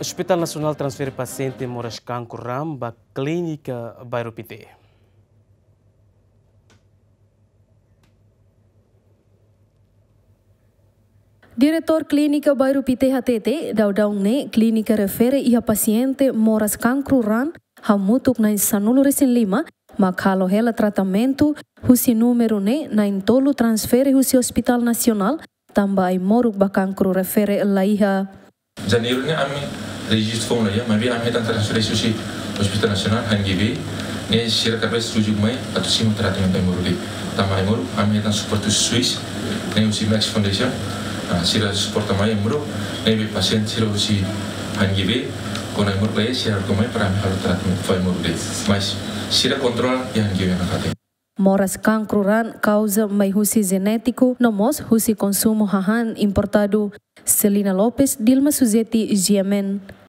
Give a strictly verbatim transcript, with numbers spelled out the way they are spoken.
Hospital Nasional transfere paciente Moras Cancro Ram ba Clínica Bairro Pite. Diretor Clínica Bairro Pite H T T, daw-daw ne Clínica refere iha paciente Moras Cancro Ram hamutuk na insanulo recém lima, makalo hela tratamento, husi número ne na intolo transfere husi Hospital Nasional, tambah moruk ba cancro refere laiha. Janeiro ne ami registro phone ya, mabi ami tan transfer husi Hospital Nasional hangibe, ne sira kabes tujuh mai atau sima tratamento ai moruk. Tambah ai moruk ami tan support Swiss, ne husi Max Foundation, sira support mai moruk, ne be pasien sira husi hangibe. Kona imur play sira komai para mi halu tratamento fai moruk de. Mas sira kontrol yang hangibe nakate. Moras cancro ran causa mai husi genético, nomos husi consumo hahan importado. Celina Lopes, Dilma Suzeti, G M N.